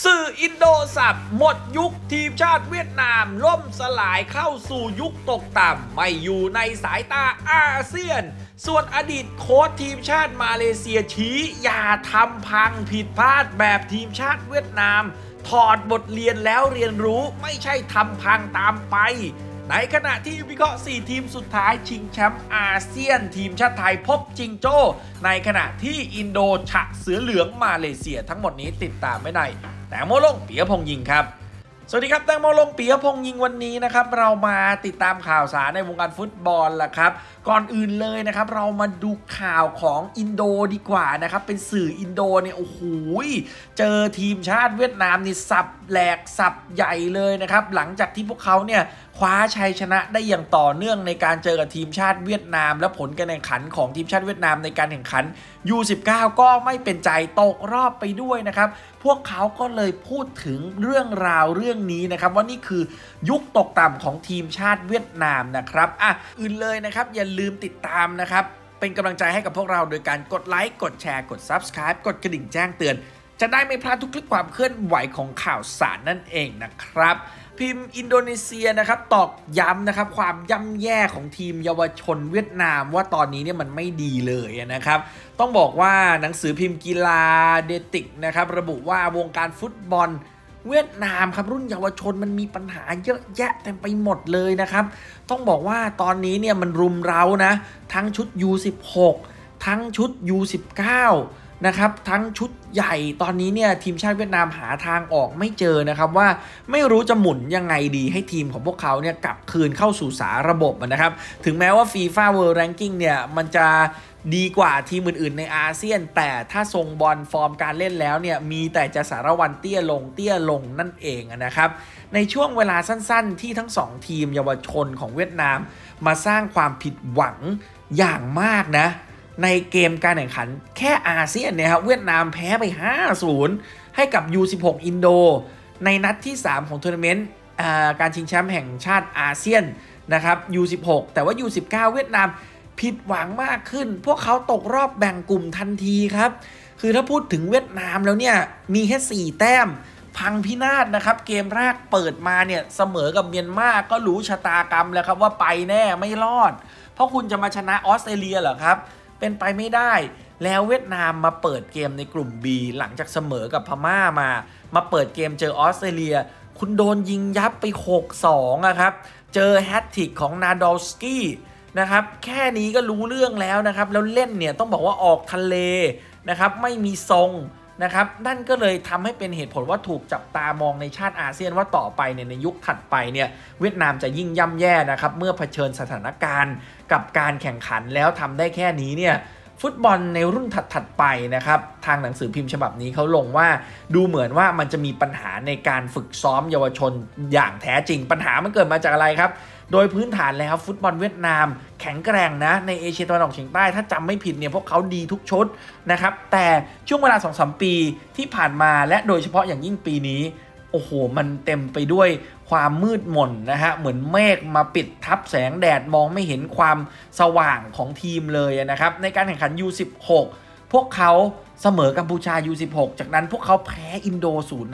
สื่ออินโดสับหมดยุคทีมชาติเวียดนามล่มสลายเข้าสู่ยุคตกต่ำไม่อยู่ในสายตาอาเซียนส่วนอดีตโค้ชทีมชาติมาเลเซียชี้อย่าทำพังผิดพลาดแบบทีมชาติเวียดนามถอดบทเรียนแล้วเรียนรู้ไม่ใช่ทำพังตามไปในขณะที่วิเคราะห์4ทีมสุดท้ายชิงแชมป์อาเซียนทีมชาติไทยพบจิงโจ้ในขณะที่อินโดฉะเสือเหลืองมาเลเซียทั้งหมดนี้ติดตามไม่ได้แต่โมลงปิยพงษ์ยิงครับสวัสดีครับแตงโมลงปิยพงษ์ยิงวันนี้นะครับเรามาติดตามข่าวสารในวงการฟุตบอลล่ะครับก่อนอื่นเลยนะครับเรามาดูข่าวของอินโดดีกว่านะครับเป็นสื่ออินโดเนี่ยโอ้โหเจอทีมชาติเวียดนามนี่สับแหลกสับใหญ่เลยนะครับหลังจากที่พวกเขาเนี่ยคว้าชัยชนะได้อย่างต่อเนื่องในการเจอกับทีมชาติเวียดนามและผลการแข่งขันของทีมชาติเวียดนามในการแข่งขัน U19 ก็ไม่เป็นใจตกรอบไปด้วยนะครับพวกเขาก็เลยพูดถึงเรื่องราวเรื่องนี้นะครับว่านี่คือยุคตกต่ำของทีมชาติเวียดนามนะครับอื่นเลยนะครับอย่าลืมติดตามนะครับเป็นกำลังใจให้กับพวกเราโดยการกดไลค์กดแชร์กด Subscribe กดกระดิ่งแจ้งเตือนจะได้ไม่พลาดทุกคลิปความเคลื่อนไหวของข่าวสารนั่นเองนะครับพิมพ์อินโดนีเซียนะครับตอกย้ำนะครับความย่ำแย่ของทีมเยาวชนเวียดนามว่าตอนนี้เนี่ยมันไม่ดีเลยนะครับต้องบอกว่าหนังสือพิมพ์กีฬาเดติกนะครับระบุว่าวงการฟุตบอลเวียดนามครับรุ่นเยาวชนมันมีปัญหาเยอะแยะเต็มไปหมดเลยนะครับต้องบอกว่าตอนนี้เนี่ยมันรุมเร้านะทั้งชุด U16 ทั้งชุด U19 นะครับทั้งชุดใหญ่ตอนนี้เนี่ยทีมชาติเวียดนามหาทางออกไม่เจอนะครับว่าไม่รู้จะหมุนยังไงดีให้ทีมของพวกเขาเนี่ยกลับคืนเข้าสู่สาระบบนะครับถึงแม้ว่า FIFA World Ranking เนี่ยมันจะดีกว่าทีมอื่นๆในอาเซียนแต่ถ้าทรงบอลฟอร์มการเล่นแล้วเนี่ยมีแต่จะสารวันเตี้ยลงนั่นเองนะครับในช่วงเวลาสั้นๆที่ทั้ง2ทีมเยาวชนของเวียดนามมาสร้างความผิดหวังอย่างมากนะในเกมการแข่งขันแค่อาเซียนเนี่ยครับเวียดนามแพ้ไป 5-0 ให้กับ U16 อินโดในนัดที่ 3 ของทัวร์นาเมนต์การชิงแชมป์แห่งชาติอาเซียนนะครับ U16 แต่ว่า U19 เวียดนามผิดหวังมากขึ้นพวกเขาตกรอบแบ่งกลุ่มทันทีครับคือถ้าพูดถึงเวียดนามแล้วเนี่ยมีแค่4แต้มพังพินาศนะครับเกมแรกเปิดมาเนี่ยเสมอกับเมียนมาก็รู้ชะตากรรมแล้วครับว่าไปแน่ไม่รอดเพราะคุณจะมาชนะออสเตรเลียเหรอครับเป็นไปไม่ได้แล้วเวียดนามมาเปิดเกมในกลุ่ม B หลังจากเสมอกับพม่ามาเปิดเกมเจอออสเตรเลียคุณโดนยิงยับไป 6-2 ครับเจอแฮตทริกของนาดอลสกี้นะครับแค่นี้ก็รู้เรื่องแล้วนะครับแล้วเล่นเนี่ยต้องบอกว่าออกทะเลนะครับไม่มีทรงนะครับนั่นก็เลยทำให้เป็นเหตุผลว่าถูกจับตามองในชาติอาเซียนว่าต่อไปเนี่ยในยุคถัดไปเนี่ยเวียดนามจะยิ่งย่ำแย่นะครับเมื่อเผชิญสถานการณ์กับการแข่งขันแล้วทำได้แค่นี้เนี่ยฟุตบอลในรุ่นถัดไปนะครับทางหนังสือพิมพ์ฉบับนี้เขาลงว่าดูเหมือนว่ามันจะมีปัญหาในการฝึกซ้อมเยาวชนอย่างแท้จริงปัญหามันเกิดมาจากอะไรครับโดยพื้นฐานแล้วฟุตบอลเวียดนามแข็งแกร่งนะในเอเชียตะวันออกเฉียงใต้ถ้าจำไม่ผิดเนี่ยพวกเขาดีทุกชุดนะครับแต่ช่วงเวลา 2-3 ปีที่ผ่านมาและโดยเฉพาะอย่างยิ่งปีนี้โอ้โหมันเต็มไปด้วยความมืดมนนะฮะเหมือนเมฆมาปิดทับแสงแดดมองไม่เห็นความสว่างของทีมเลยนะครับในการแข่งขัน U16 พวกเขาเสมอกัมพูชา U16 จากนั้นพวกเขาแพ้อินโด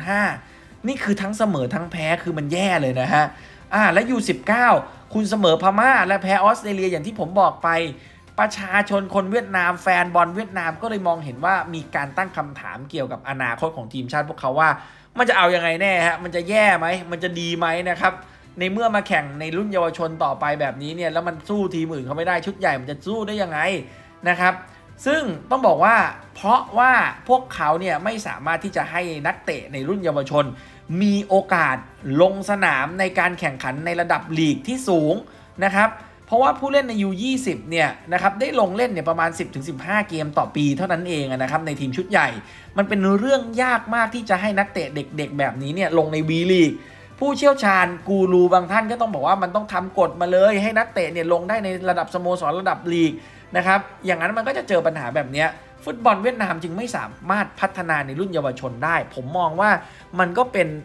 0-5 นี่คือทั้งเสมอทั้งแพ้คือมันแย่เลยนะฮะและ U19 คุณเสมอพม่าและแพ้ออสเตรเลียอย่างที่ผมบอกไปประชาชนคนเวียดนามแฟนบอลเวียดนามก็เลยมองเห็นว่ามีการตั้งคำถามเกี่ยวกับอนาคตของทีมชาติพวกเขาว่ามันจะเอายังไงแน่ฮะมันจะแย่ไหมมันจะดีไหมนะครับในเมื่อมาแข่งในรุ่นเยาวชนต่อไปแบบนี้เนี่ยแล้วมันสู้ทีมอื่นเขาไม่ได้ชุดใหญ่มันจะสู้ได้ยังไงนะครับซึ่งต้องบอกว่าเพราะว่าพวกเขาเนี่ยไม่สามารถที่จะให้นักเตะในรุ่นเยาวชนมีโอกาสลงสนามในการแข่งขันในระดับลีกที่สูงนะครับเพราะว่าผู้เล่นใน U20 เนี่ยนะครับได้ลงเล่นเนี่ยประมาณ 10-15 เกมต่อปีเท่านั้นเองนะครับในทีมชุดใหญ่มันเป็นเรื่องยากมากที่จะให้นักเตะเด็กๆแบบนี้เนี่ยลงใน V League ผู้เชี่ยวชาญกูรูบางท่านก็ต้องบอกว่ามันต้องทำกฎมาเลยให้นักเตะเนี่ยลงได้ในระดับสโมสรระดับลีกนะครับอย่างนั้นมันก็จะเจอปัญหาแบบนี้ฟุตบอลเวียดนามจึงไม่สามารถพัฒนาในรุ่นเยาวชนได้ผมมองว่ามันก็เป็น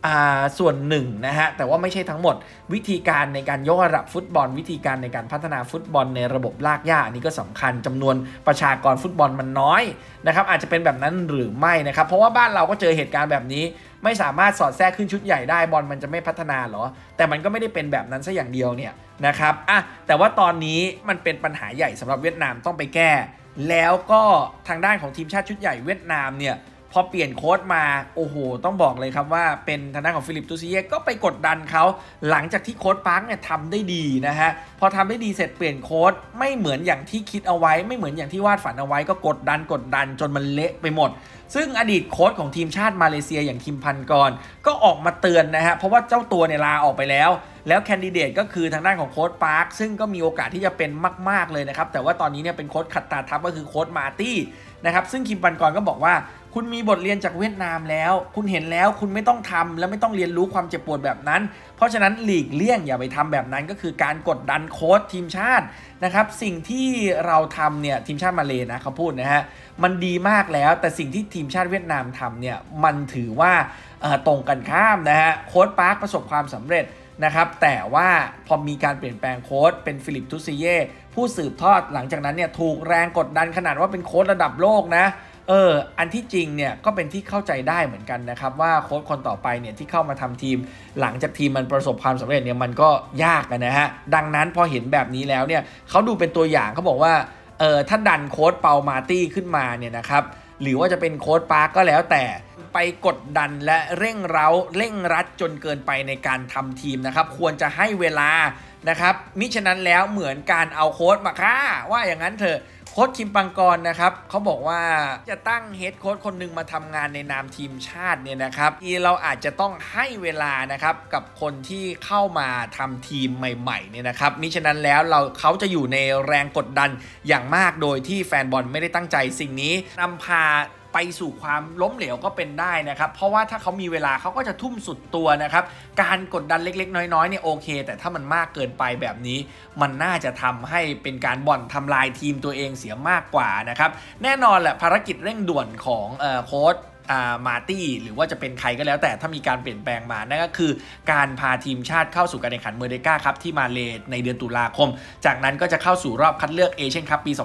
ส่วนหนึ่งนะฮะแต่ว่าไม่ใช่ทั้งหมดวิธีการในการยกระดับฟุตบอลวิธีการในการพัฒนาฟุตบอลในระบบลากหญ้าอันนี้ก็สำคัญจำนวนประชากรฟุตบอลมันน้อยนะครับอาจจะเป็นแบบนั้นหรือไม่นะครับเพราะว่าบ้านเราก็เจอเหตุการณ์แบบนี้ไม่สามารถสอดแทรกขึ้นชุดใหญ่ได้บอลมันจะไม่พัฒนาหรอแต่มันก็ไม่ได้เป็นแบบนั้นซะอย่างเดียวเนี่ยนะครับแต่ว่าตอนนี้มันเป็นปัญหาใหญ่สำหรับเวียดนามต้องไปแก้แล้วก็ทางด้านของทีมชาติชุดใหญ่เวียดนามเนี่ยพอเปลี่ยนโค้ชมาโอ้โหต้องบอกเลยครับว่าเป็นทางด้านของฟิลิปตูซิเย่ก็ไปกดดันเขาหลังจากที่โค้ชปาร์คเนี่ยทำได้ดีนะฮะพอทำได้ดีเสร็จเปลี่ยนโค้ชไม่เหมือนอย่างที่คิดเอาไว้ไม่เหมือนอย่างที่วาดฝันเอาไว้ก็กดดันจนมันเละไปหมดซึ่งอดีตโค้ชของทีมชาติมาเลเซียอย่างคิมพันกรก็ออกมาเตือนนะฮะเพราะว่าเจ้าตัวเนี่ยลาออกไปแล้วแคนดิเดตก็คือทางด้านของโค้ชปาร์คซึ่งก็มีโอกาสที่จะเป็นมากๆเลยนะครับแต่ว่าตอนนี้เนี่ยเป็นโค้ชขัดตาทับก็คือโค้ชมาร์ตี้นะครับซึ่งคิมพันกรก็บอกว่าคุณมีบทเรียนจากเวียดนามแล้วคุณเห็นแล้วคุณไม่ต้องทำและไม่ต้องเรียนรู้ความเจ็บปวดแบบนั้นเพราะฉะนั้นหลีกเลี่ยงอย่าไปทำแบบนั้นก็คือการกดดันโค้ชทีมชาตินะครับสิ่งที่เราทำเนี่ยทีมชาติมาเลนะเขาพูดนะฮะมันดีมากแล้วแต่สิ่งที่ทีมชาติเวียดนามทำเนี่ยมันถือว่าตรงกันข้ามนะฮะโค้ชปาร์คประสบความสำเร็จนะครับแต่ว่าพอมีการเปลี่ยนแปลงโค้ชเป็นฟิลิปตูซิเย่ผู้สืบทอดหลังจากนั้นเนี่ยถูกแรงกดดันขนาดว่าเป็นโค้ชระดับโลกนะอันที่จริงเนี่ยก็เป็นที่เข้าใจได้เหมือนกันนะครับว่าโค้ชคนต่อไปเนี่ยที่เข้ามาทำทีมหลังจากทีมมันประสบความสำเร็จเนี่ยมันก็ยากนะฮะดังนั้นพอเห็นแบบนี้แล้วเนี่ยเขาดูเป็นตัวอย่างเขาบอกว่าถ้าดันโค้ชเปามาร์ตี้ขึ้นมาเนี่ยนะครับหรือว่าจะเป็นโค้ชปาร์คก็แล้วแต่ไปกดดันและเร่งรัดจนเกินไปในการทำทีมนะครับควรจะให้เวลานะครับมิฉะนั้นแล้วเหมือนการเอาโค้ชมาฆ่าว่าอย่างนั้นเถอะโค้ชคิมปังกรนะครับเขาบอกว่าจะตั้งเฮดโค้ชคนหนึ่งมาทำงานในนามทีมชาติเนี่ยนะครับเราอาจจะต้องให้เวลานะครับกับคนที่เข้ามาทำทีมใหม่ๆเนี่ยนะครับมิฉะนั้นแล้วเขาจะอยู่ในแรงกดดันอย่างมากโดยที่แฟนบอลไม่ได้ตั้งใจสิ่งนี้นำพาไปสู่ความล้มเหลวก็เป็นได้นะครับเพราะว่าถ้าเขามีเวลาเขาก็จะทุ่มสุดตัวนะครับการกดดันเล็กๆน้อยๆเนี่ยโอเคแต่ถ้ามันมากเกินไปแบบนี้มันน่าจะทำให้เป็นการบ่อนทำลายทีมตัวเองเสียมากกว่านะครับแน่นอนแหละภารกิจเร่งด่วนของโค้ชมาร์ตี้หรือว่าจะเป็นใครก็แล้วแต่ถ้ามีการเปลี่ยนแปลงมานั่นก็คือการพาทีมชาติเข้าสู่การแข่งขันเมอร์เดกาครับที่มาเลในเดือนตุลาคมจากนั้นก็จะเข้าสู่รอบคัดเลือกเอเชียนคัพปี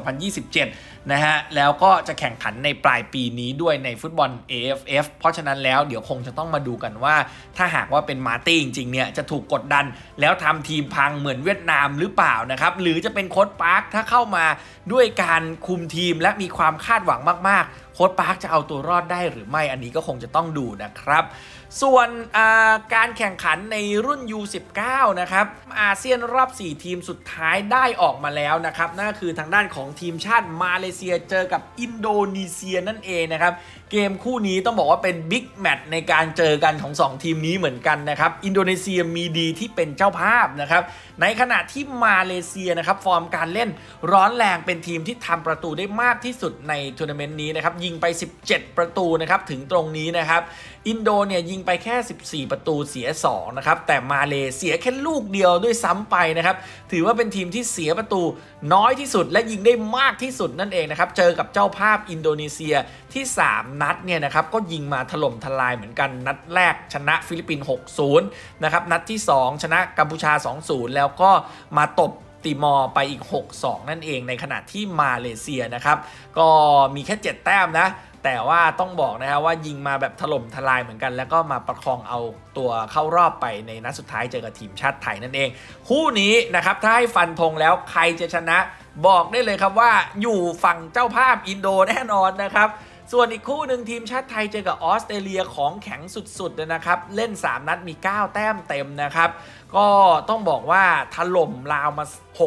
2027 นะฮะแล้วก็จะแข่งขันในปลายปีนี้ด้วยในฟุตบอล AFF เพราะฉะนั้นแล้วเดี๋ยวคงจะต้องมาดูกันว่าถ้าหากว่าเป็นมาร์ตี้จริงๆเนี่ยจะถูกกดดันแล้วทำทีมพังเหมือนเวียดนามหรือเปล่านะครับหรือจะเป็นโค้ชปาร์คถ้าเข้ามาด้วยการคุมทีมและมีความคาดหวังมากๆโค้ชปาร์คจะเอาตัวรอดได้หรือไม่อันนี้ก็คงจะต้องดูนะครับส่วนการแข่งขันในรุ่น U19 นะครับอาเซียนรอบ4ทีมสุดท้ายได้ออกมาแล้วนะครับนั่นก็คือทางด้านของทีมชาติมาเลเซียเจอกับอินโดนีเซียนั่นเองนะครับเกมคู่นี้ต้องบอกว่าเป็นบิ๊กแมตช์ในการเจอกันของ2ทีมนี้เหมือนกันนะครับอินโดนีเซียมีดีที่เป็นเจ้าภาพนะครับในขณะที่มาเลเซียนะครับฟอร์มการเล่นร้อนแรงเป็นทีมที่ทำประตูได้มากที่สุดในทัวร์นาเมนต์นี้นะครับยิงไป17ประตูนะครับถึงตรงนี้นะครับอินโดเนี่ยยิงไปแค่14ประตูเสีย2นะครับแต่มาเลเซียแค่ลูกเดียวด้วยซ้ำไปนะครับถือว่าเป็นทีมที่เสียประตูน้อยที่สุดและยิงได้มากที่สุดนั่นเองนะครับเจอกับเจ้าภาพอินโดนีเซียที่3นัดเนี่ยนะครับก็ยิงมาถล่มทลายเหมือนกันนัดแรกชนะฟิลิปปินส์ 6-0 นะครับนัดที่2ชนะกัมพูชา 2-0 แล้วก็มาตบติมอร์ไปอีก 6-2 นั่นเองในขณะที่มาเลเซียนะครับก็มีแค่7แต้มนะแต่ว่าต้องบอกนะครับว่ายิงมาแบบถล่มทลายเหมือนกันแล้วก็มาประคองเอาตัวเข้ารอบไปในนัดสุดท้ายเจอกับทีมชาติไทยนั่นเองคู่นี้นะครับถ้าให้ฟันธงแล้วใครจะชนะบอกได้เลยครับว่าอยู่ฝั่งเจ้าภาพอินโดแน่นอนนะครับส่วนอีกคู่หนึ่งทีมชาติไทยเจอกับออสเตรเลียของแข็งสุดๆนะครับเล่น3นัดมี9แต้มเต็มนะครับก็ต้องบอกว่าถล่มลาวมา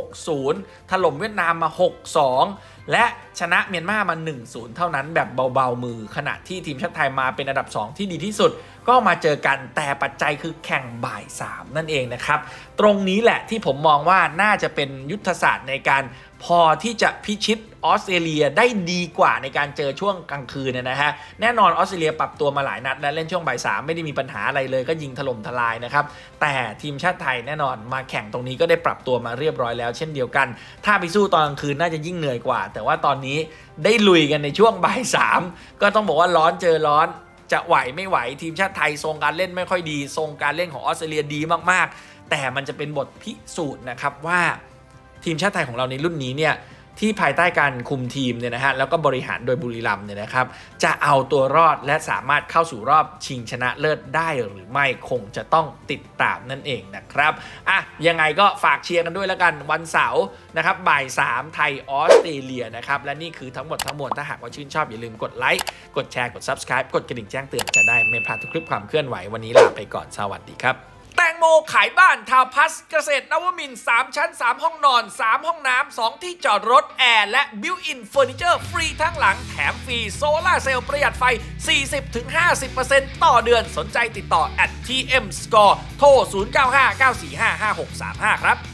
6-0 ถล่มเวียดนามมา 6-2 และชนะเมียนมามา 1-0 เท่านั้นแบบเบาๆมือขณะที่ทีมชาติไทยมาเป็นอันดับ2ที่ดีที่สุดก็มาเจอกันแต่ปัจจัยคือแข่งบ่าย3นั่นเองนะครับตรงนี้แหละที่ผมมองว่าน่าจะเป็นยุทธศาสตร์ในการพอที่จะพิชิตออสเตรเลียได้ดีกว่าในการเจอช่วงกลางคืนนะฮะแน่นอนออสเตรเลียปรับตัวมาหลายนัดและเล่นช่วงบ่าย3ไม่ได้มีปัญหาอะไรเลยก็ยิงถล่มทลายนะครับแต่ทีมชาติไทยแน่นอนมาแข่งตรงนี้ก็ได้ปรับตัวมาเรียบร้อยแล้วเช่นเดียวกันถ้าไปสู้ตอนกลางคืนน่าจะยิ่งเหนื่อยกว่าแต่ว่าตอนนี้ได้ลุยกันในช่วงบ่าย3ก็ต้องบอกว่าร้อนเจอร้อนจะไหวไม่ไหวทีมชาติไทยทรงการเล่นไม่ค่อยดีทรงการเล่นของออสเตรเลียดีมากๆแต่มันจะเป็นบทพิสูจน์นะครับว่าทีมชาติไทยของเราในรุ่นนี้เนี่ยที่ภายใต้การคุมทีมเนี่ยนะฮะแล้วก็บริหารโดยบุรีรัมย์เนี่ยนะครับจะเอาตัวรอดและสามารถเข้าสู่รอบชิงชนะเลิศได้หรือไม่คงจะต้องติดตามนั่นเองนะครับยังไงก็ฝากเชียร์กันด้วยแล้วกันวันเสาร์นะครับบ่าย 3ไทยออสเตรเลียนะครับและนี่คือทั้งหมดทั้งมวลถ้าหากว่าชื่นชอบอย่าลืมกดไลค์กดแชร์กด Subscribe กดกระดิ่งแจ้งเตือนจะได้ไม่พลาดทุกคลิปความเคลื่อนไหววันนี้ลาไปก่อนสวัสดีครับแตงโมขายบ้านทาวน์พลัสเกษตรนวมินทร์3ชั้น3ห้องนอน3ห้องน้ำ2ที่จอดรถแอร์และบิวอินเฟอร์นิเจอร์ฟรีทั้งหลังแถมฟรีโซล่าเซลล์ประหยัดไฟ 40-50% ต่อเดือนสนใจติดต่อ @tmscore โทร 0959455635 ครับ